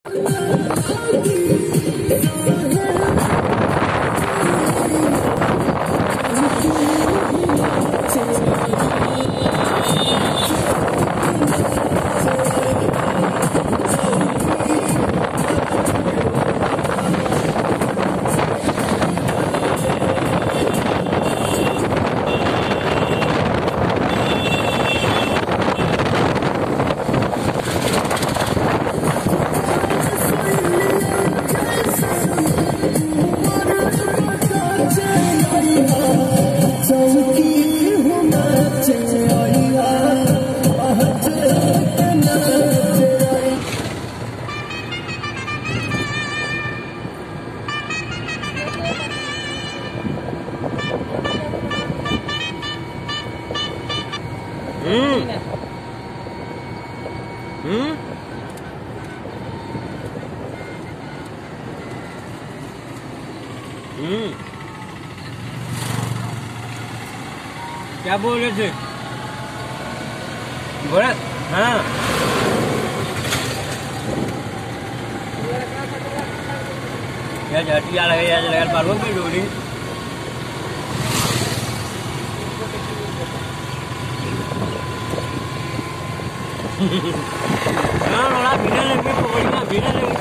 क्या बोल रहे थे? बोला हाँ क्या झाटिया लगे या लगा पारो की डोरी ना ना बिना लगे पकड़ना बिना लगे